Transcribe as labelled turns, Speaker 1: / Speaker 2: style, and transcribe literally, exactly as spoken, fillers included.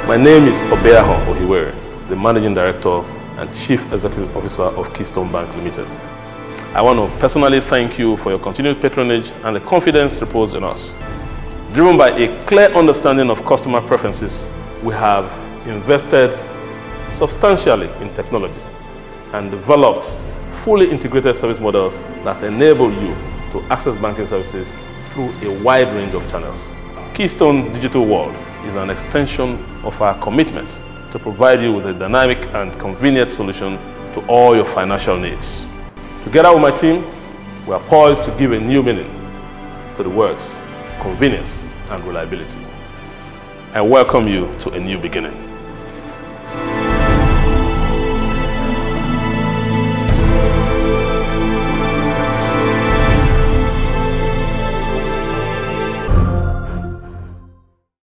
Speaker 1: My name is Obeahon Ohiwere, the Managing Director and Chief Executive Officer of Keystone Bank Limited. I want to personally thank you for your continued patronage and the confidence reposed in us. Driven by a clear understanding of customer preferences, we have invested substantially in technology and developed fully integrated service models that enable you to access banking services through a wide range of channels. Keystone Digital World is an extension of our commitment to provide you with a dynamic and convenient solution to all your financial needs. Together with my team, we are poised to give a new meaning to the words convenience and reliability. I welcome you to a new beginning.